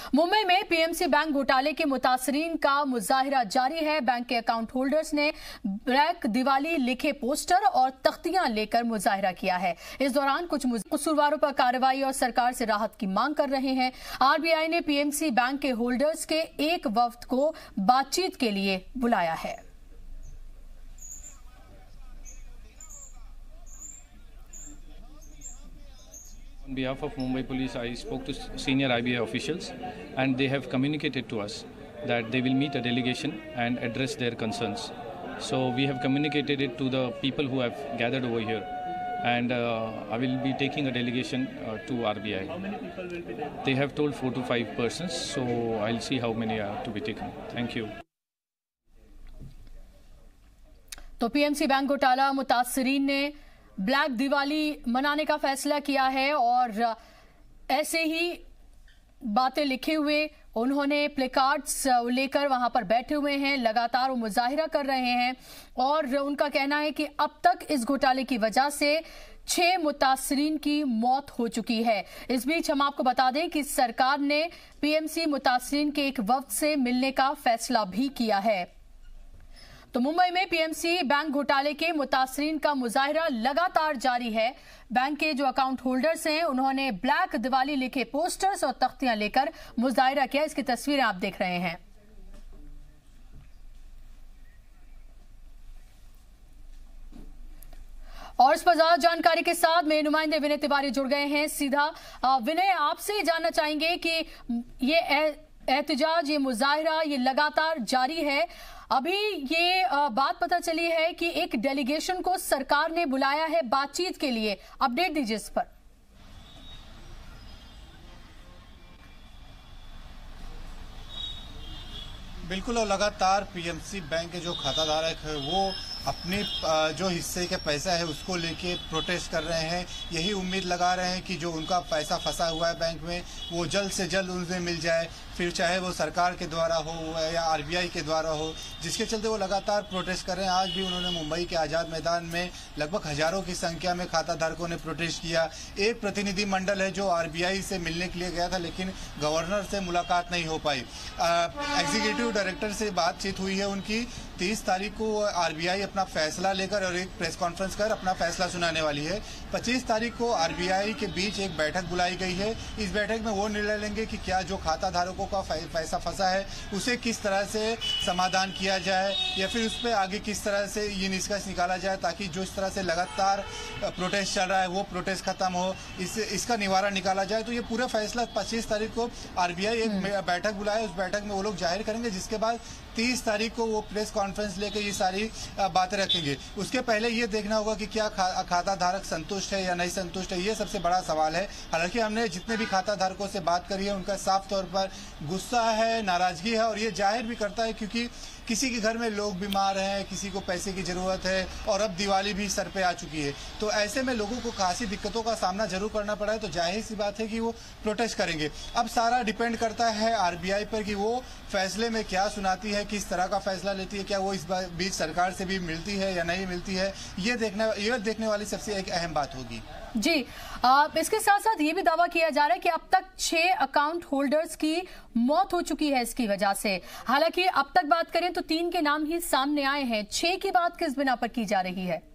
मुंबई में PMC bank घोटाले के मुतासरीन का मुजाहिरा जारी है। बैंक के अकाउंट होल्डर्स ने ब्लैक दिवाली लिखे पोस्टर और तख्तियां लेकर मुजाहिरा किया है। इस दौरान कुछ कसूरवारों पर कार्रवाई और सरकार से राहत की मांग कर रहे हैं। आरबीआई ने पीएमसी बैंक के होल्डर्स के एक वफ्द को बातचीत के लिए बुलाया है। On behalf of Mumbai Police, I spoke to senior IBI officials and they have communicated to us that they will meet a delegation and address their concerns. So we have communicated it to the people who have gathered over here, and I will be taking a delegation to RBI. How many people will be there? They have told 4 to 5 persons, so I'll see how many are to be taken. Thank you. तो PMC bank घोटाला मुतासरीन ने black Diwali मनाने का फैसला किया है और ऐसे ही बातें लिखे हुए उन्होंने प्लेकार्ड्स लेकर वहां पर बैठे हुए हैं। लगातार वो मुजाहिरा कर रहे हैं और उनका कहना है कि अब तक इस घोटाले की वजह से 6 मुतासरीन की मौत हो चुकी है। इस बीच हम आपको बता दें कि सरकार ने पीएमसी मुतासरीन के एक वफ्द से मिलने का फैसला भी किया है। तो मुंबई में पीएमसी बैंक घोटाले के मुतासरीन का मुजाहिरा लगातार जारी है। बैंक के जो अकाउंट होल्डर्स हैं उन्होंने ब्लैक दिवाली लिखे पोस्टर्स और तख्तियां लेकर मुजाहिरा किया। इसकी तस्वीरें आप देख रहे हैं। और इस पर ज्यादा जानकारी के साथ मेरे नुमाइंदे विनय तिवारी जुड़ गए हैं सीधा। विनय, आपसे जानना चाहेंगे कि ये एहतजाज, ये मुजाहिरा, ये लगातार जारी है। अभी ये बात पता चली है कि एक डेलीगेशन को सरकार ने बुलाया है बातचीत के लिए। अपडेट दीजिए इस पर। बिल्कुल, और लगातार पीएमसी बैंक के जो खाताधारक है वो अपने जो हिस्से के पैसा है उसको लेके प्रोटेस्ट कर रहे हैं। यही उम्मीद लगा रहे हैं कि जो उनका पैसा फंसा हुआ है बैंक में वो जल्द से जल्द उनसे मिल जाए, फिर चाहे वो सरकार के द्वारा हो या आरबीआई के द्वारा हो, जिसके चलते वो लगातार प्रोटेस्ट कर रहे हैं। आज भी उन्होंने मुंबई के आज़ाद मैदान में लगभग हजारों की संख्या में खाताधारकों ने प्रोटेस्ट किया। एक प्रतिनिधि मंडल है जो आरबीआई से मिलने के लिए गया था लेकिन गवर्नर से मुलाकात नहीं हो पाई। एग्जीक्यूटिव डायरेक्टर से बातचीत हुई है उनकी। 30 तारीख को आरबीआई अपना फैसला लेकर और एक प्रेस कॉन्फ्रेंस कर अपना फैसला सुनाने वाली है। 25 तारीख को आरबीआई के बीच एक बैठक बुलाई गई है। इस बैठक में वो निर्णय लेंगे कि क्या जो खाता धारकों का पैसा फंसा है उसे किस तरह से समाधान किया जाए या फिर उस पर आगे किस तरह से ये निष्कर्ष निकाला जाए ताकि जो इस तरह से लगातार प्रोटेस्ट चल रहा है वो प्रोटेस्ट खत्म हो, इसका निवारण निकाला जाए। तो ये पूरा फैसला 25 तारीख को आरबीआई एक बैठक बुलाए, उस बैठक में वो लोग जाहिर करेंगे, जिसके बाद 30 तारीख को वो प्रेस कॉन्फ्रेंस लेकर ये सारी बातें रखेंगे। उसके पहले ये देखना होगा कि क्या खाता धारक संतुष्ट है या नहीं संतुष्ट है, ये सबसे बड़ा सवाल है। हालांकि हमने जितने भी खाता धारकों से बात करी है उनका साफ तौर पर गुस्सा है, नाराजगी है, और ये जाहिर भी करता है क्योंकि किसी के घर में लोग बीमार हैं, किसी को पैसे की जरूरत है और अब दिवाली भी सर पे आ चुकी है। तो ऐसे में लोगों को खासी दिक्कतों का सामना जरूर करना पड़ा है। तो जाहिर सी बात है कि वो प्रोटेस्ट करेंगे। अब सारा डिपेंड करता है आरबीआई पर कि वो फैसले में क्या सुनाती है, किस तरह का फैसला लेती है, क्या वो इस बीच सरकार से भी मिलती है या नहीं मिलती है, ये देखने वाली सबसे एक अहम बात होगी। जी, इसके साथ साथ ये भी दावा किया जा रहा है कि अब तक 6 अकाउंट होल्डर्स की मौत हो चुकी है इसकी वजह से। हालांकि अब तक बात करें तो 3 के नाम ही सामने आए हैं। 6 की बात किस बिना पर की जा रही है?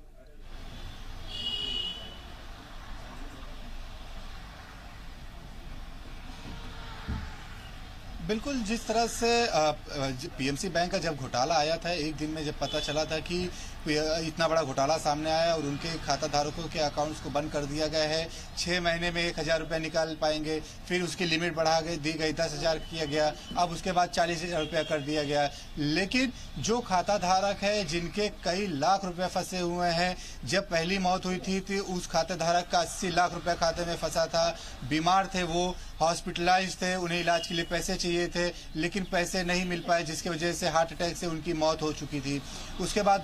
बिल्कुल, जिस तरह से पीएमसी बैंक का जब घोटाला आया था, एक दिन में जब पता चला था कि इतना बड़ा घोटाला सामने आया और उनके खाता धारकों के अकाउंट्स को बंद कर दिया गया है। 6 महीने में 1000 रुपये निकाल पाएंगे, फिर उसकी लिमिट बढ़ा दी गई, 10,000 किया गया, अब उसके बाद 40,000 रुपया कर दिया गया। लेकिन जो खाता धारक है जिनके कई लाख रुपए फंसे हुए हैं, जब पहली मौत हुई थी उस खाता धारक का 80 लाख रुपया खाते में फंसा था। बीमार थे, वो हॉस्पिटलाइज थे, उन्हें इलाज के लिए पैसे चाहिए थे लेकिन पैसे नहीं मिल पाए, जिसकी वजह से हार्ट अटैक से उनकी मौत हो चुकी थी। उसके बाद दूसरा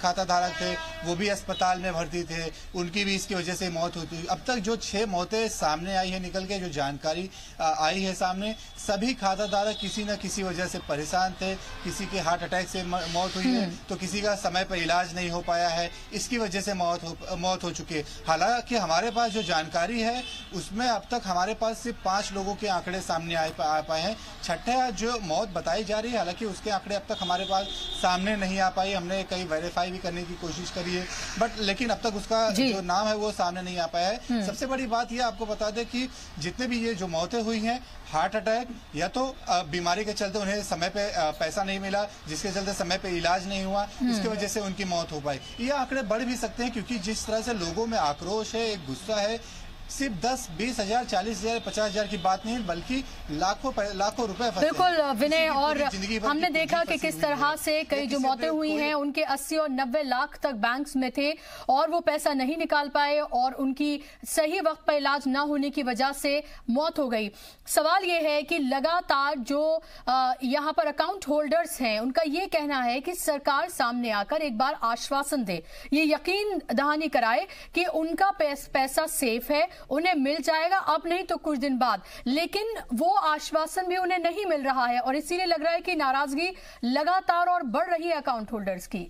खाता धारक थे वो भी अस्पताल में भर्ती थे, उनकी भी इसकी वजह से मौत हुई। अब तक जो 6 मौतें सामने आई है निकल के, जो जानकारी आई है सामने, सभी खाता धारक किसी न किसी वजह से परेशान थे। किसी के हार्ट अटैक से मौत हुई है तो किसी का समय पर इलाज नहीं हो पाया है, इसकी वजह से मौत हो चुकी है। हालांकि हमारे पास जो जानकारी है उसमें अब तक हमारे पास सिर्फ 5 लोगों के आंकड़े सामने आ पाए हैं। छठा जो मौत बताई जा रही है, हालांकि उसके आंकड़े अब तक हमारे पास सामने नहीं आ पाई। हमने कहीं वेरीफाई भी करने की कोशिश करी है लेकिन अब तक उसका जो नाम है वो सामने नहीं आ पाया है। सबसे बड़ी बात यह आपको बता दें कि जितने भी ये जो मौतें हुई हैं, हार्ट अटैक या तो बीमारी के चलते उन्हें समय पे पैसा नहीं मिला, जिसके चलते समय पे इलाज नहीं हुआ, इसकी वजह से उनकी मौत हो पाई। ये आंकड़े बढ़ भी सकते हैं क्योंकि जिस तरह से लोगों में आक्रोश है, एक गुस्सा है, सिर्फ 10, 20 हजार, 40 हजार, 50 हजार की बात नहीं बल्कि लाखों रुपए। बिल्कुल विनय, और हमने देखा कि किस तरह से कई जो मौतें हुई हैं उनके 80 और 90 लाख तक बैंक्स में थे और वो पैसा नहीं निकाल पाए और उनकी सही वक्त पर इलाज ना होने की वजह से मौत हो गई। सवाल ये है कि लगातार जो यहाँ पर अकाउंट होल्डर्स हैं उनका ये कहना है कि सरकार सामने आकर एक बार आश्वासन दे, ये यकीन दहानी कराए कि उनका पैसा सेफ है, उन्हें मिल जाएगा, अब नहीं तो कुछ दिन बाद। लेकिन वो आश्वासन भी उन्हें नहीं मिल रहा है और इसीलिए लग रहा है कि नाराजगी लगातार और बढ़ रही है अकाउंट होल्डर्स की।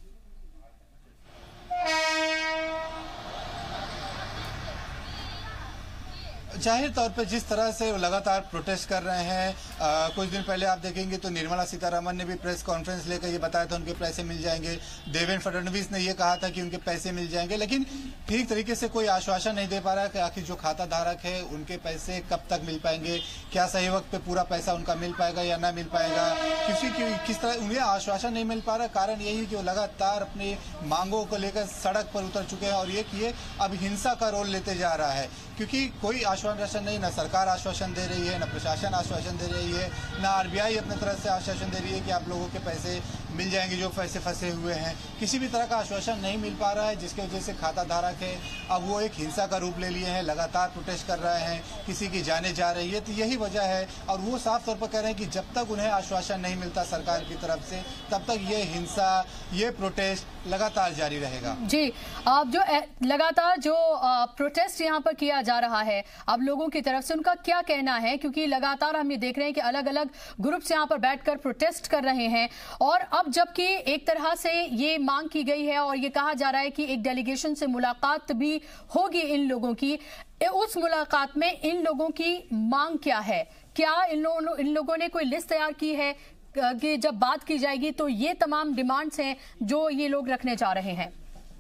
जाहिर तौर पर जिस तरह से लगातार प्रोटेस्ट कर रहे हैं, कुछ दिन पहले आप देखेंगे तो निर्मला सीतारमण ने भी प्रेस कॉन्फ्रेंस लेकर ये बताया था उनके पैसे मिल जाएंगे। देवेंद्र फडणवीस ने ये कहा था कि उनके पैसे मिल जाएंगे, लेकिन ठीक तरीके से कोई आश्वासन नहीं दे पा रहा कि आखिर जो खाता धारक है उनके पैसे कब तक मिल पाएंगे, क्या सही वक्त पे पूरा पैसा उनका मिल पाएगा या ना मिल पाएगा, किस तरह उन्हें आश्वासन नहीं मिल पा रहा। कारण यही कि वो लगातार अपनी मांगों को लेकर सड़क पर उतर चुके हैं और ये अब हिंसा का रोल लेते जा रहा है क्योंकि कोई आश्वासन नहीं, ना सरकार आश्वासन दे रही है, ना प्रशासन आश्वासन दे रही है, ना आरबीआई अपने तरफ से आश्वासन दे रही है कि आप लोगों के पैसे मिल जाएंगे जो पैसे फंसे हुए हैं। किसी भी तरह का आश्वासन नहीं मिल पा रहा है जिसकी वजह से खाता धारक है अब वो एक हिंसा का रूप ले लिए हैं, लगातार प्रोटेस्ट कर रहे हैं, किसी की जाने जा रही है। तो यही वजह है और वो साफ तौर पर कह रहे हैं कि जब तक उन्हें आश्वासन नहीं मिलता सरकार की तरफ से तब तक ये हिंसा, ये प्रोटेस्ट लगातार जारी रहेगा। जी, अब जो लगातार जो प्रोटेस्ट यहाँ पर किया जा रहा है अब लोगों की तरफ से उनका क्या कहना है, क्योंकि लगातार हम ये देख रहे हैं कि अलग अलग ग्रुप्स यहाँ पर बैठकर प्रोटेस्ट कर रहे हैं और अब जबकि एक तरह से ये मांग की गई है और ये कहा जा रहा है कि एक डेलीगेशन से मुलाकात भी होगी इन लोगों की, उस मुलाकात में इन लोगों की मांग क्या है? क्या इन लोगों ने कोई लिस्ट तैयार की है कि जब बात की जाएगी तो ये तमाम डिमांड्स हैं जो ये लोग रखने जा रहे हैं?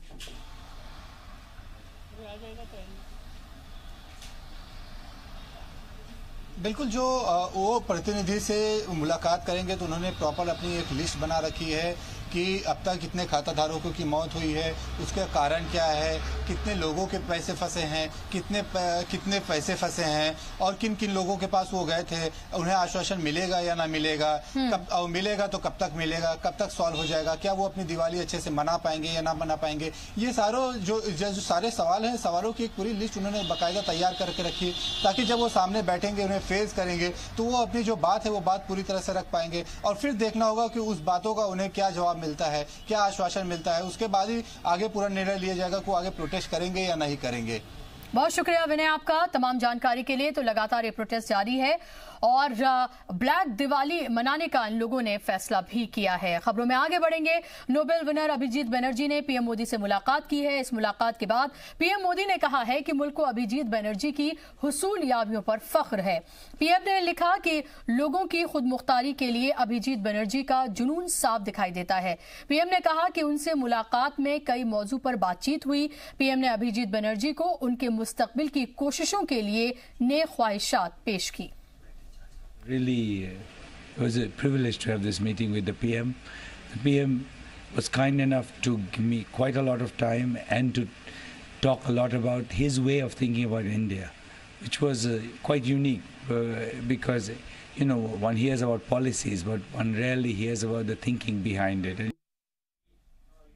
बिल्कुल, जो वो प्रतिनिधि से मुलाकात करेंगे तो उन्होंने प्रॉपर अपनी एक लिस्ट बना रखी है कि अब तक कितने खाताधारकों की मौत हुई है, उसका कारण क्या है, कितने लोगों के पैसे फंसे हैं, कितने पैसे फंसे हैं और किन किन लोगों के पास वो गए थे, उन्हें आश्वासन मिलेगा या ना मिलेगा, कब मिलेगा तो कब तक मिलेगा, कब तक सॉल्व हो जाएगा, क्या वो अपनी दिवाली अच्छे से मना पाएंगे या ना मना पाएंगे। ये जो सारे सवाल हैं, सवालों की एक पूरी लिस्ट उन्होंने बाकायदा तैयार करके रखी ताकि जब वो सामने बैठेंगे, उन्हें फेस करेंगे तो वो अपनी जो बात है वो बात पूरी तरह से रख पाएंगे और फिर देखना होगा कि उस बातों का उन्हें क्या जवाब मिलता है, क्या आश्वासन मिलता है, उसके बाद ही आगे पूरा निर्णय लिया जाएगा कि वो आगे प्रोटेस्ट करेंगे या नहीं करेंगे। बहुत शुक्रिया विनय आपका तमाम जानकारी के लिए। तो लगातार ये प्रोटेस्ट जारी है और ब्लैक दिवाली मनाने का इन लोगों ने फैसला भी किया है। खबरों में आगे बढ़ेंगे। नोबेल विनर अभिजीत बनर्जी ने पीएम मोदी से मुलाकात की है। इस मुलाकात के बाद पीएम मोदी ने कहा है कि मुल्क को अभिजीत बनर्जी की हुसूलियाबियों पर फख्र है। पीएम ने लिखा कि लोगों की खुद मुख्तारी के लिए अभिजीत बनर्जी का जुनून साफ दिखाई देता है। पीएम ने कहा कि उनसे मुलाकात में कई मौजू पर बातचीत हुई। पीएम ने अभिजीत बनर्जी को उनके मुस्तकबिल की कोशिशों के लिए नेक ख्वाहिशात पेश की। Really, it was a privilege to have this meeting with the PM. The PM was kind enough to give me quite a lot of time and to talk a lot about his way of thinking about India, which was quite unique because, you know, one hears about policies, but one rarely hears about the thinking behind it.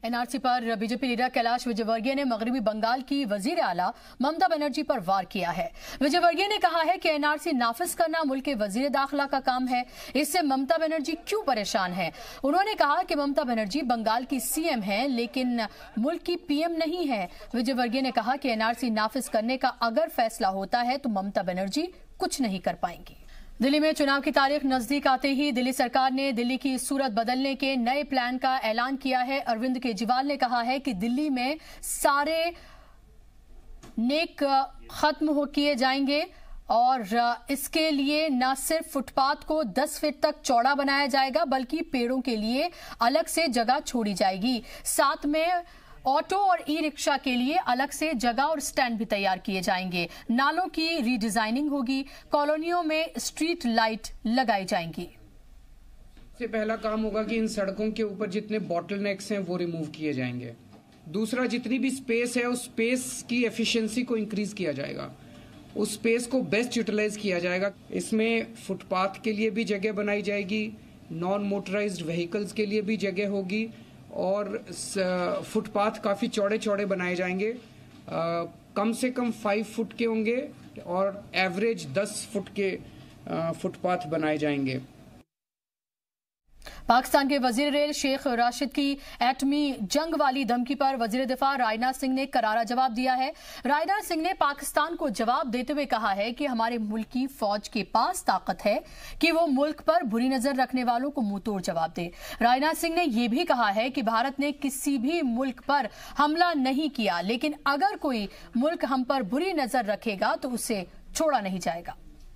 NRC पर BJP leader Kailash Vijayvargiya ने मगरबी बंगाल की वजीर आला ममता बनर्जी पर वार किया है। विजयवर्गीय ने कहा है कि एनआरसी नाफिज करना मुल्क के वजीर दाखिला का काम है, इससे ममता बनर्जी क्यों परेशान है। उन्होंने कहा कि ममता बनर्जी बंगाल की सीएम है लेकिन मुल्क की पीएम नहीं है। विजयवर्गीय ने कहा कि एनआरसी नाफिज करने का अगर फैसला होता है तो ममता बनर्जी कुछ नहीं कर पाएंगी। दिल्ली में चुनाव की तारीख नजदीक आते ही दिल्ली सरकार ने दिल्ली की सूरत बदलने के नए प्लान का ऐलान किया है। अरविंद केजरीवाल ने कहा है कि दिल्ली में सारे नेक खत्म हो किए जाएंगे और इसके लिए न सिर्फ फुटपाथ को 10 फीट तक चौड़ा बनाया जाएगा बल्कि पेड़ों के लिए अलग से जगह छोड़ी जाएगी। साथ में ऑटो और ई रिक्शा के लिए अलग से जगह और स्टैंड भी तैयार किए जाएंगे। नालों की रीडिजाइनिंग होगी, कॉलोनियों में स्ट्रीट लाइट लगाई जाएंगी। सबसे पहला काम होगा कि इन सड़कों के ऊपर जितने बॉटलनेक्स हैं वो रिमूव किए जाएंगे। दूसरा, जितनी भी स्पेस है उस स्पेस की एफिशिएंसी को इंक्रीज किया जाएगा, उस स्पेस को बेस्ट यूटिलाइज किया जाएगा। इसमें फुटपाथ के लिए भी जगह बनाई जाएगी, नॉन मोटराइज्ड व्हीकल्स के लिए भी जगह होगी और फुटपाथ काफ़ी चौड़े चौड़े बनाए जाएंगे। कम से कम 5 फुट के होंगे और एवरेज 10 फुट के फुटपाथ बनाए जाएंगे। पाकिस्तान के वजीर रेल शेख राशिद की एटमी जंग वाली धमकी पर वजीर दिफा राजनाथ सिंह ने करारा जवाब दिया है। राजनाथ सिंह ने पाकिस्तान को जवाब देते हुए कहा है कि हमारे मुल्क की फौज के पास ताकत है कि वो मुल्क पर बुरी नजर रखने वालों को मुंहतोड़ जवाब दे। राजनाथ सिंह ने यह भी कहा है कि भारत ने किसी भी मुल्क पर हमला नहीं किया, लेकिन अगर कोई मुल्क हम पर बुरी नजर रखेगा तो उसे छोड़ा नहीं जाएगा।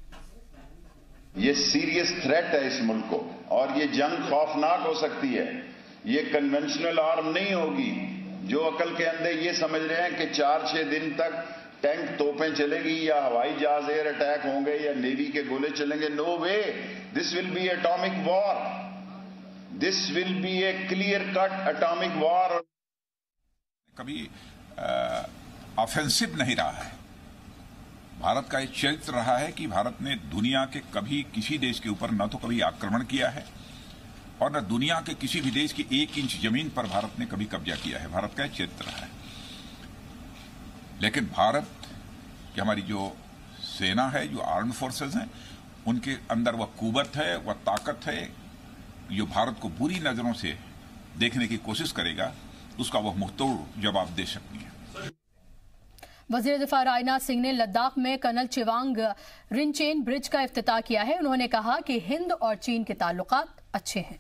ये सीरियस थ्रेट है इस मुल्क को और ये जंग खौफनाक हो सकती है। ये कन्वेंशनल आर्म नहीं होगी। जो अकल के अंधे ये समझ रहे हैं कि 4-6 दिन तक टैंक तोपें चलेगी या हवाई जहाज एयर अटैक होंगे या नेवी के गोले चलेंगे, no way. This will be atomic war, this will be a clear cut atomic war. कभी ऑफेंसिव नहीं रहा है। भारत का एक चरित्र रहा है कि भारत ने दुनिया के कभी किसी देश के ऊपर न तो कभी आक्रमण किया है और न दुनिया के किसी भी देश की 1 इंच जमीन पर भारत ने कभी कब्जा किया है। भारत का एक चरित्र रहा है। लेकिन भारत की हमारी जो सेना है, जो आर्म्ड फोर्सेस हैं, उनके अंदर वह कुव्वत है, वह ताकत है जो भारत को बुरी नजरों से देखने की कोशिश करेगा, उसका वह मुंहतोड़ जवाब दे सकती है। वजीर दिफा राजनाथ सिंह ने लद्दाख में कर्नल चिवांग रिनचेन ब्रिज का इफ्तिताह किया है। उन्होंने कहा कि हिंद और चीन के ताल्लुकात अच्छे हैं।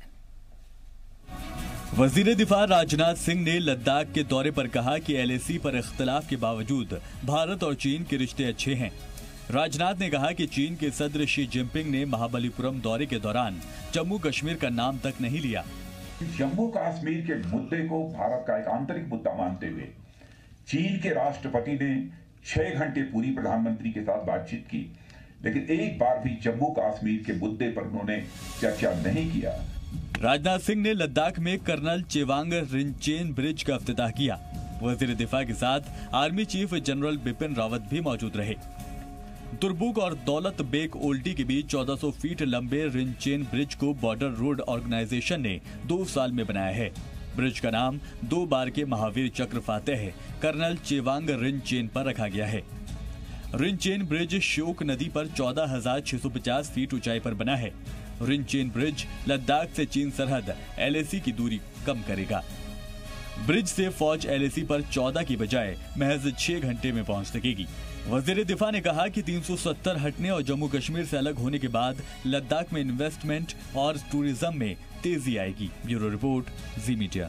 वजीर दिफा राजनाथ सिंह ने लद्दाख के दौरे पर कहा कि एलएसी पर इख्तलाफ के बावजूद भारत और चीन के रिश्ते अच्छे हैं। राजनाथ ने कहा कि चीन के सदर शी जिनपिंग ने महाबलीपुरम दौरे के दौरान जम्मू कश्मीर का नाम तक नहीं लिया। जम्मू कश्मीर के मुद्दे को भारत का एक आंतरिक मुद्दा मानते हुए चीन के राष्ट्रपति ने 6 घंटे पूरी प्रधानमंत्री के साथ बातचीत की, लेकिन एक बार भी जम्मू कश्मीर के मुद्दे पर उन्होंने चर्चा नहीं किया। राजनाथ सिंह ने लद्दाख में कर्नल चिवांग रिनचेन ब्रिज का इफ्तिताह किया। वजीर दिफा के साथ army chief general Bipin Rawat भी मौजूद रहे। दुरबुक और दौलत बेग ओल्डी के बीच 1400 फीट लंबे रिनचेन ब्रिज को बॉर्डर रोड ऑर्गेनाइजेशन ने 2 साल में बनाया है। ब्रिज का नाम 2 बार के महावीर चक्र फातेह कर्नल चिवांग रिनचेन पर रखा गया है। रिनचेन ब्रिज श्योक नदी पर 14,650 फीट ऊंचाई पर बना है। रिनचेन ब्रिज लद्दाख से चीन सरहद एलएसी की दूरी कम करेगा। ब्रिज से फौज एलएसी पर 14 की बजाय महज 6 घंटे में पहुंच सकेगी। वजीर दिफा ने कहा कि 370 हटने और जम्मू कश्मीर से अलग होने के बाद लद्दाख में इन्वेस्टमेंट और टूरिज्म में तेजी आएगी। Bureau report, Zee media.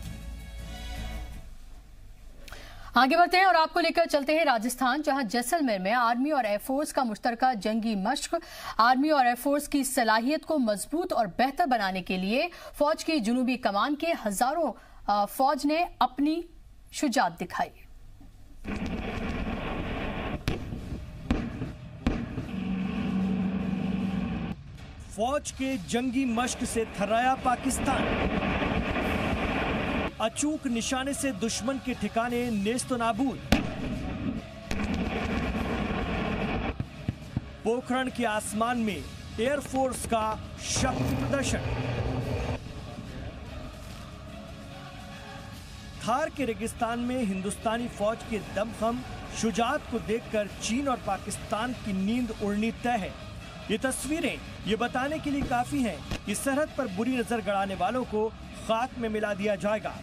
आगे बढ़ते हैं और आपको लेकर चलते हैं राजस्थान, जहां जैसलमेर में आर्मी और एयरफोर्स का मुश्तरका जंगी मश्क। आर्मी और एयरफोर्स की सलाहियत को मजबूत और बेहतर बनाने के लिए फौज की जुनूबी कमान के हजारों फौज ने अपनी शुजात दिखाई। फौज के जंगी मश्क से थर्राया पाकिस्तान। अचूक निशाने से दुश्मन के ठिकाने नेस्तो नाबूद। पोखरण के आसमान में एयरफोर्स का शक्ति प्रदर्शन। थार के रेगिस्तान में हिंदुस्तानी फौज के दमखम शुजाअत को देखकर चीन और पाकिस्तान की नींद उड़नी तय है। ये तस्वीरें ये बताने के लिए काफी हैं कि सरहद पर बुरी नजर गड़ाने वालों को खाक में मिला दिया जाएगा।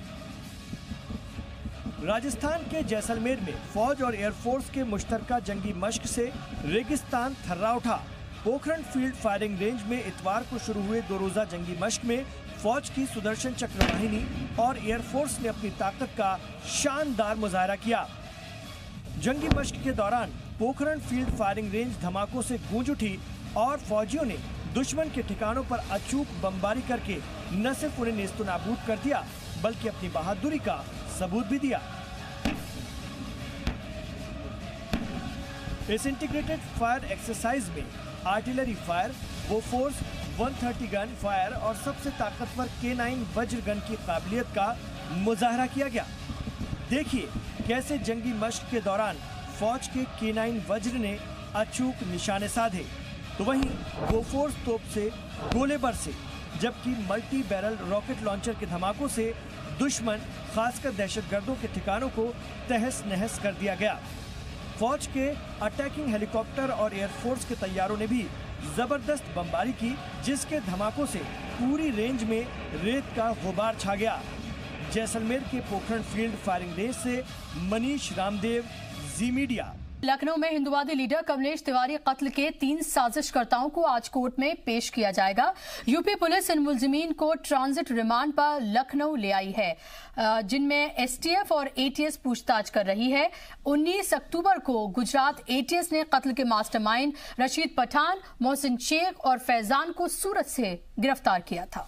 राजस्थान के जैसलमेर में फौज और एयरफोर्स के मुश्तरका जंगी मश्क से रेगिस्तान थर्रा उठा। पोखरण फील्ड फायरिंग रेंज में इतवार को शुरू हुए 2 रोजा जंगी मश्क में फौज की सुदर्शन चक्र वाहिनी और एयरफोर्स ने अपनी ताकत का शानदार मुजाहरा किया। जंगी मश्क के दौरान पोखरण फील्ड फायरिंग रेंज धमाकों से गूंज उठी और फौजियों ने दुश्मन के ठिकानों पर अचूक बमबारी करके न सिर्फ उन्हें नेस्तनाबूद कर दिया बल्कि अपनी बहादुरी का सबूत भी दिया। इस इंटीग्रेटेड फायर एक्सरसाइज में artillery fire, Bofors 130 gun fire और सबसे ताकतवर K9 वज्र गन की काबिलियत का मुजाहरा किया गया। देखिए कैसे जंगी मश्क के दौरान फौज के K9 वज्र ने अचूक निशाने साधे, तो वहीं बोफोर्स तोप से गोले बरसे, जबकि मल्टी बैरल रॉकेट लॉन्चर के धमाकों से दुश्मन खासकर दहशतगर्दों के ठिकानों को तहस नहस कर दिया गया। फौज के अटैकिंग हेलीकॉप्टर और एयरफोर्स के तैयारों ने भी जबरदस्त बमबारी की, जिसके धमाकों से पूरी रेंज में रेत का गुबार छा गया। जैसलमेर के पोखरण फील्ड फायरिंग रेंज से मनीष रामदेव, जी मीडिया। लखनऊ में हिंदुवादी लीडर कमलेश तिवारी कत्ल के 3 साजिशकर्ताओं को आज कोर्ट में पेश किया जाएगा। यूपी पुलिस इन मुलजिमीन को ट्रांजिट रिमांड पर लखनऊ ले आई है, जिनमें एसटीएफ और एटीएस पूछताछ कर रही है। 19 अक्टूबर को गुजरात एटीएस ने कत्ल के मास्टरमाइंड रशीद पठान, मोहसिन शेख और फैजान को सूरत से गिरफ्तार किया था।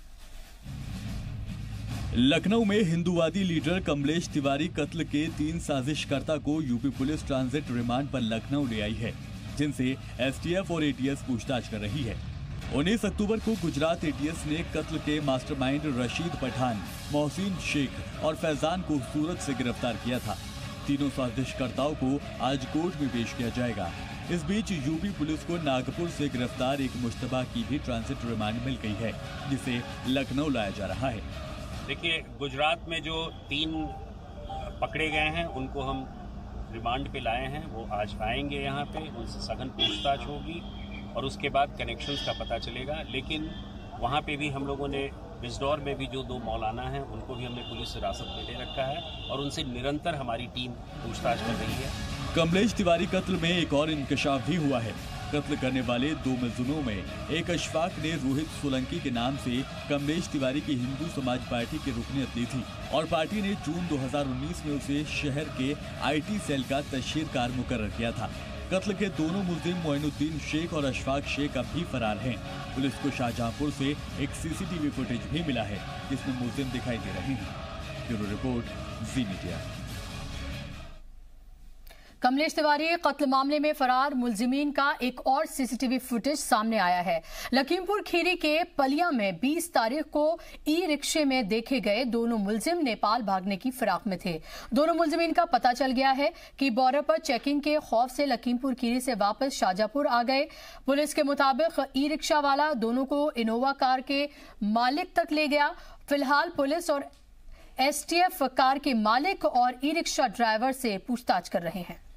लखनऊ में हिंदूवादी लीडर कमलेश तिवारी कत्ल के 3 साजिशकर्ता को यूपी पुलिस ट्रांजिट रिमांड पर लखनऊ ले आई है, जिनसे एसटीएफ और एटीएस पूछताछ कर रही है। 19 अक्टूबर को गुजरात एटीएस ने कत्ल के मास्टरमाइंड रशीद पठान, मोहसिन शेख और फैजान को सूरत से गिरफ्तार किया था। तीनों साजिशकर्ताओं को आज कोर्ट में पेश किया जाएगा। इस बीच यूपी पुलिस को नागपुर से गिरफ्तार एक मुश्तबा की भी ट्रांजिट रिमांड मिल गई है, जिसे लखनऊ लाया जा रहा है। देखिए, गुजरात में जो 3 पकड़े गए हैं उनको हम रिमांड पे लाए हैं। वो आज आएंगे यहाँ पे, उनसे सघन पूछताछ होगी और उसके बाद कनेक्शंस का पता चलेगा। लेकिन वहाँ पे भी हम लोगों ने बिजनौर में भी जो 2 मौलाना हैं उनको भी हमने पुलिस हिरासत में ले रखा है और उनसे निरंतर हमारी टीम पूछताछ कर रही है। कमलेश तिवारी कत्ल में एक और इंकशाफ भी हुआ है। कत्ल करने वाले 2 मुलजिमों में एक अशफाक ने रोहित सोलंकी के नाम से कमलेश तिवारी की हिंदू समाज पार्टी की रुकनियत ली थी और पार्टी ने जून 2019 में उसे शहर के आईटी सेल का तशहीरकार मुकर्रर किया था। कत्ल के दोनों मुलजिम मोइनुद्दीन शेख और अशफाक शेख अब भी फरार हैं। पुलिस को शाहजहांपुर से एक सीसीटीवी फुटेज भी मिला है, जिसमें मुलजिम दिखाई दे रहे हैं। Bureau report, Zee media. Kamlesh Tiwari कत्ल मामले में फरार मुलजिमीन का एक और सीसीटीवी फुटेज सामने आया है। लखीमपुर खीरी के पलिया में 20 तारीख को ई रिक्शे में देखे गए दोनों मुलजिम नेपाल भागने की फिराक में थे। दोनों मुलजिमीन का पता चल गया है कि बॉर्डर पर चेकिंग के खौफ से लखीमपुर खीरी से वापस शाहजहांपुर आ गए। पुलिस के मुताबिक ई रिक्शा वाला दोनों को इनोवा कार के मालिक तक ले गया। फिलहाल पुलिस और एसटीएफ कार के मालिक और ई रिक्शा ड्राइवर से पूछताछ कर रहे हैं।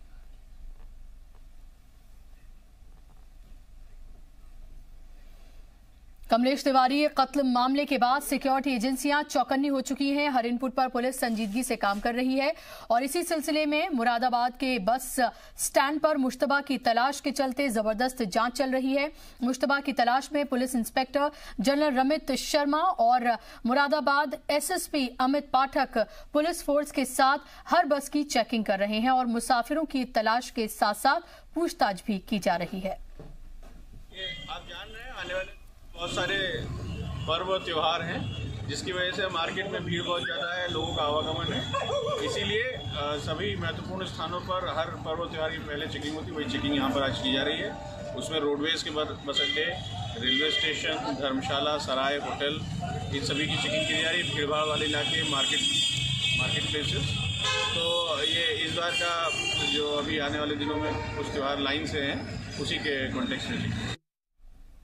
कमलेश तिवारी कत्ल मामले के बाद सिक्योरिटी एजेंसियां चौकन्नी हो चुकी हैं। हर इनपुट पर पुलिस संजीदगी से काम कर रही है और इसी सिलसिले में मुरादाबाद के बस स्टैंड पर मुश्तबा की तलाश के चलते जबरदस्त जांच चल रही है। मुश्तबा की तलाश में police inspector general Ramit Sharma और Moradabad SSP Amit Pathak police force के साथ हर बस की चेकिंग कर रहे हैं और मुसाफिरों की तलाश के साथ साथ पूछताछ भी की जा रही है। आप जान रहे हैं आने वाले बहुत सारे पर्व और त्यौहार हैं, जिसकी वजह से मार्केट में भीड़ बहुत ज़्यादा है, लोगों का आवागमन है। इसीलिए सभी महत्वपूर्ण स्थानों पर हर पर्व त्यौहार की पहले चेकिंग होती है, वही चेकिंग यहाँ पर आज की जा रही है। उसमें रोडवेज के बस अड्डे, रेलवे स्टेशन, धर्मशाला, सराय, होटल, इन सभी की चेकिंग की जा रही है। भीड़भाड़ वाले इलाके, मार्केट प्लेसेस। तो ये इस बार का जो अभी आने वाले दिनों में कुछ त्यौहार लाइन से हैं, उसी के कॉन्टेक्स्ट में।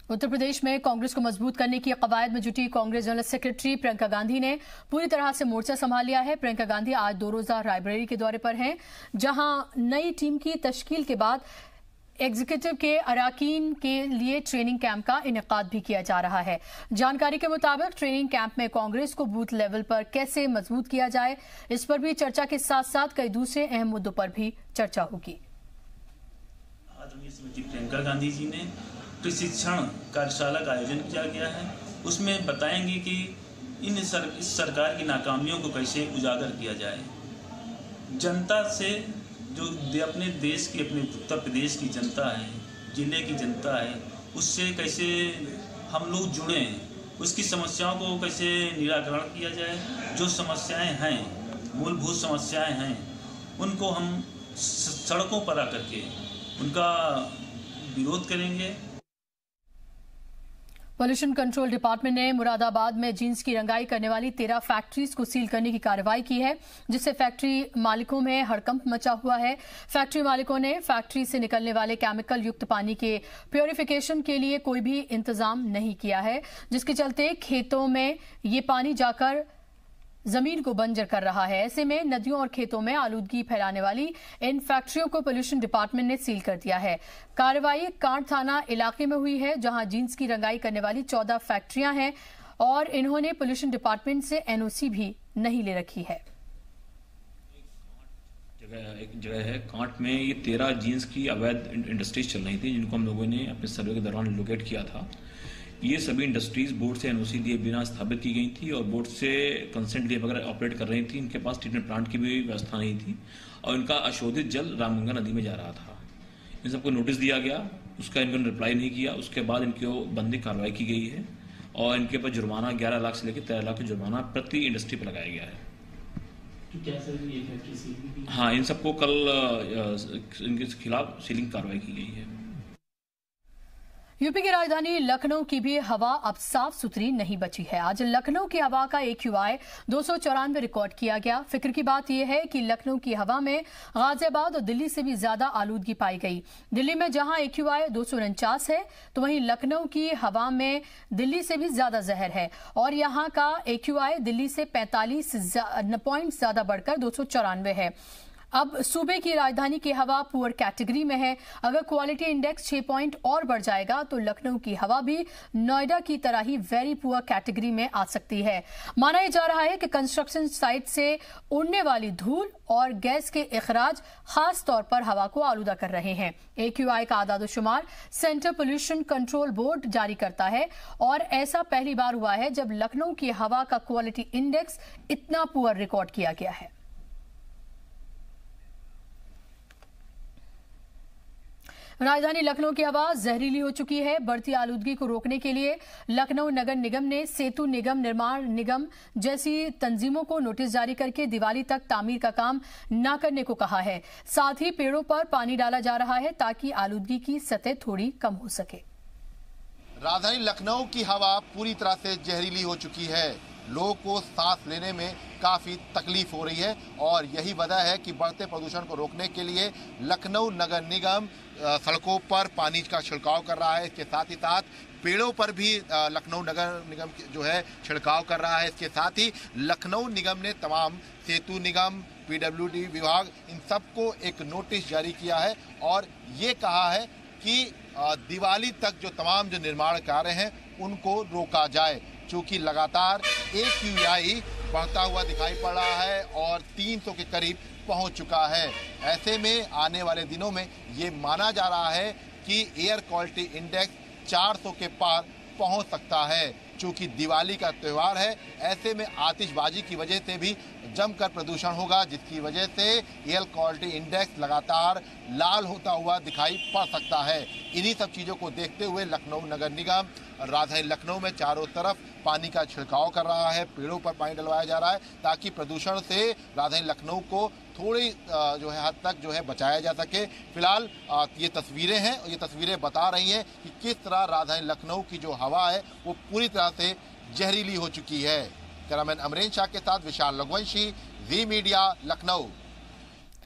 उत्तर प्रदेश में कांग्रेस को मजबूत करने की कवायद में जुटी कांग्रेस जनरल सेक्रेटरी प्रियंका गांधी ने पूरी तरह से मोर्चा संभाल लिया है। प्रियंका गांधी आज 2 रोजा रायबरेली के दौरे पर हैं, जहां नई टीम की तश्कील के बाद एग्जीक्यूटिव के अराकीन के लिए ट्रेनिंग कैंप का इनेकाद भी किया जा रहा है। जानकारी के मुताबिक ट्रेनिंग कैंप में कांग्रेस को बूथ लेवल पर कैसे मजबूत किया जाए, इस पर भी चर्चा के साथ साथ कई दूसरे अहम मुद्दों पर भी चर्चा होगी। आदरणीय श्रीमती प्रियंका गांधी जी ने प्रशिक्षण कार्यशाला का आयोजन किया गया है। उसमें बताएंगे कि इस सरकार की नाकामियों को कैसे उजागर किया जाए, जनता से जो अपने देश की, अपने उत्तर प्रदेश की जनता है, जिले की जनता है, उससे कैसे हम लोग जुड़े, उसकी समस्याओं को कैसे निराकरण किया जाए। जो समस्याएं हैं, मूलभूत समस्याएं हैं, उनको हम सड़कों पर आकर के उनका विरोध करेंगे। पोल्यूशन कंट्रोल डिपार्टमेंट ने मुरादाबाद में जींस की रंगाई करने वाली 13 फैक्ट्रीज को सील करने की कार्रवाई की है, जिससे फैक्ट्री मालिकों में हड़कंप मचा हुआ है। फैक्ट्री मालिकों ने फैक्ट्री से निकलने वाले केमिकल युक्त पानी के प्योरिफिकेशन के लिए कोई भी इंतजाम नहीं किया है, जिसके चलते खेतों में ये पानी जाकर जमीन को बंजर कर रहा है। ऐसे में नदियों और खेतों में आलूदगी फैलाने वाली इन फैक्ट्रियों को पोल्यूशन डिपार्टमेंट ने सील कर दिया है। कार्रवाई कांट थाना इलाके में हुई है, जहां जींस की रंगाई करने वाली 14 फैक्ट्रियां हैं और इन्होंने पोल्यूशन डिपार्टमेंट से एनओसी भी नहीं ले रखी है। एक जगह है कांट में, ये 13 जींस की अवैध इंडस्ट्रीज चल रही थी, जिनको हम लोगों ने अपने सर्वे के दौरान लोकेट किया था। ये सभी इंडस्ट्रीज बोर्ड से एनओसी दिए बिना स्थापित की गई थी और बोर्ड से कंसेंट लिए बगैर ऑपरेट कर रही थी। इनके पास ट्रीटमेंट प्लांट की भी व्यवस्था नहीं थी और इनका अशोधित जल रामगंगा नदी में जा रहा था। इन सबको नोटिस दिया गया, उसका इन्होंने रिप्लाई नहीं किया। उसके बाद इनकी बंदी कार्रवाई की गई है और इनके ऊपर जुर्माना 11 लाख से लेकर 13 लाख का जुर्माना प्रति इंडस्ट्री पर लगाया गया है। हाँ, इन सबको कल इनके खिलाफ सीलिंग कार्रवाई की गई है। यूपी की राजधानी लखनऊ की भी हवा अब साफ सुथरी नहीं बची है। आज लखनऊ की हवा का AQI 294 रिकॉर्ड किया गया। फिक्र की बात यह है कि लखनऊ की हवा में गाजियाबाद और दिल्ली से भी ज्यादा आलूदगी पाई गई। दिल्ली में जहां AQI 249 है, तो वहीं लखनऊ की हवा में दिल्ली से भी ज्यादा जहर है और यहां का AQI दिल्ली से 45 पॉइंट ज्यादा बढ़कर 294 है। अब सूबे की राजधानी की हवा पुअर कैटेगरी में है। अगर क्वालिटी इंडेक्स 6 पॉइंट और बढ़ जाएगा तो लखनऊ की हवा भी नोएडा की तरह ही वेरी पुअर कैटेगरी में आ सकती है। माना जा रहा है कि कंस्ट्रक्शन साइट से उड़ने वाली धूल और गैस के इखराज खास तौर पर हवा को आलूदा कर रहे हैं। AQI का आदादोशुमार सेंटर पोल्यूशन कंट्रोल बोर्ड जारी करता है और ऐसा पहली बार हुआ है जब लखनऊ की हवा का क्वालिटी इंडेक्स इतना पुअर रिकॉर्ड किया गया है। राजधानी लखनऊ की हवा जहरीली हो चुकी है। बढ़ती आलूदगी को रोकने के लिए लखनऊ नगर निगम ने सेतु निगम, निर्माण निगम जैसी तंजीमों को नोटिस जारी करके दिवाली तक तामीर का काम न करने को कहा है। साथ ही पेड़ों पर पानी डाला जा रहा है ताकि आलूदगी की सतह थोड़ी कम हो सके। राजधानी लखनऊ की हवा पूरी तरह से जहरीली हो चुकी है। लोगों को सांस लेने में काफ़ी तकलीफ हो रही है और यही वजह है कि बढ़ते प्रदूषण को रोकने के लिए लखनऊ नगर निगम सड़कों पर पानी का छिड़काव कर रहा है। इसके साथ ही साथ पेड़ों पर भी लखनऊ नगर निगम जो है छिड़काव कर रहा है। इसके साथ ही लखनऊ निगम ने तमाम सेतु निगम, PWD विभाग, इन सबको एक नोटिस जारी किया है और ये कहा है कि दिवाली तक जो तमाम जो निर्माण कार्य हैं उनको रोका जाए, क्योंकि लगातार AQI बढ़ता हुआ दिखाई पड़ रहा है और 300 के करीब पहुंच चुका है। ऐसे में आने वाले दिनों में ये माना जा रहा है कि एयर क्वालिटी इंडेक्स 400 के पार पहुंच सकता है। चूंकि दिवाली का त्यौहार है, ऐसे में आतिशबाजी की वजह से भी जमकर प्रदूषण होगा, जिसकी वजह से एयर क्वालिटी इंडेक्स लगातार लाल होता हुआ दिखाई पड़ सकता है। इन्हीं सब चीज़ों को देखते हुए लखनऊ नगर निगम राजधानी लखनऊ में चारों तरफ पानी का छिड़काव कर रहा है, पेड़ों पर पानी डलवाया जा रहा है ताकि प्रदूषण से राजधानी लखनऊ को थोड़ी जो है हद तक जो है बचाया जा सके। फिलहाल ये तस्वीरें हैं और ये तस्वीरें बता रही हैं कि किस तरह राजधानी लखनऊ की जो हवा है वो पूरी तरह से जहरीली हो चुकी है। कैमरामैन अमरीन शाह के साथ विशाल लघुवंशी, ज़ी मीडिया, लखनऊ।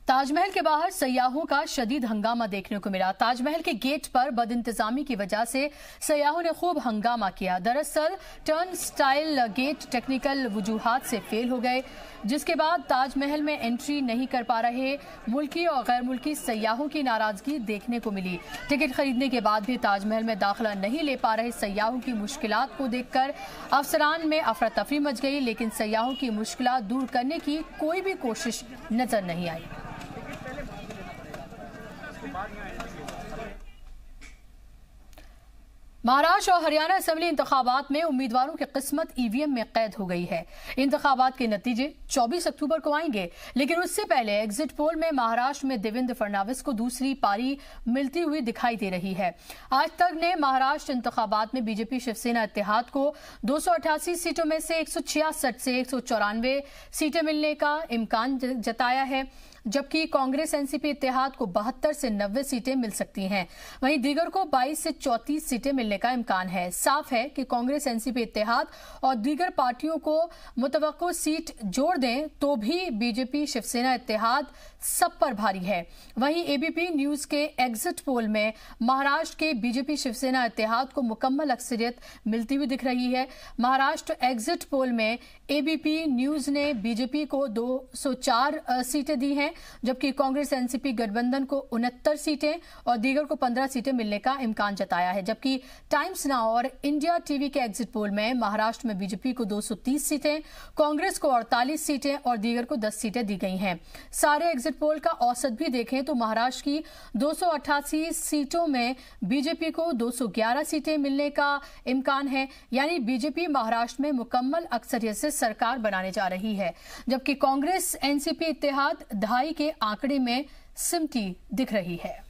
ताजमहल के बाहर सयाहों का शदीद हंगामा देखने को मिला। ताजमहल के गेट पर बदइंतजामी की वजह से सयाहों ने खूब हंगामा किया। दरअसल टर्न स्टाइल गेट टेक्निकल वजूहात से फेल हो गए, जिसके बाद ताजमहल में एंट्री नहीं कर पा रहे मुल्की और गैर मुल्की सयाहों की नाराजगी देखने को मिली। टिकट खरीदने के बाद भी ताजमहल में दाखिला नहीं ले पा रहे सयाहों की मुश्किलात को देखकर अफसरान में अफरा तफरी मच गई, लेकिन सयाहों की मुश्किलात दूर करने की कोई भी कोशिश नजर नहीं आई। महाराष्ट्र और हरियाणा असेंबली इंतखाबात में उम्मीदवारों की किस्मत ईवीएम में कैद हो गई है। इंतखाबात के नतीजे 24 अक्टूबर को आएंगे, लेकिन उससे पहले एग्जिट पोल में महाराष्ट्र में देवेंद्र फडणवीस को दूसरी पारी मिलती हुई दिखाई दे रही है। आज तक ने महाराष्ट्र इंतखाबात में बीजेपी शिवसेना इत्तेहाद को 288 सीटों में से 166 से 194 सीटें मिलने का इम्कान जताया है, जबकि कांग्रेस एनसीपी इत्तेहाद को 72 से 90 सीटें मिल सकती हैं। वहीं दीगर को 22 से 34 सीटें मिलने का इम्कान है। साफ है कि कांग्रेस एनसीपी इत्तेहाद और दीगर पार्टियों को मुतवक्को सीट जोड़ दें तो भी बीजेपी शिवसेना इत्तेहाद सब पर भारी है। वहीं एबीपी न्यूज के एग्जिट पोल में महाराष्ट्र के बीजेपी शिवसेना इत्तेहाद को मुकम्मल अक्सरियत मिलती हुई दिख रही है। महाराष्ट्र एग्जिट पोल में एबीपी न्यूज ने बीजेपी को 204 सीटें दी हैं, जबकि कांग्रेस एनसीपी गठबंधन को 69 सीटें और दीगर को 15 सीटें मिलने का इम्कान जताया है। जबकि टाइम्स नाउ और इंडिया टीवी के एग्जिट पोल में महाराष्ट्र में बीजेपी को 230 सीटें, कांग्रेस को 48 सीटें और दीगर को 10 सीटें दी गई हैं। सारे एग्जिट पोल का औसत भी देखें तो महाराष्ट्र की 288 सीटों में बीजेपी को 211 सीटें मिलने का इम्कान है, यानी बीजेपी महाराष्ट्र में मुकम्मल अक्सरियत से सरकार बनाने जा रही है, जबकि कांग्रेस एनसीपी इत्तेहाद 2.5 के आंकड़े में सिमटी दिख रही है।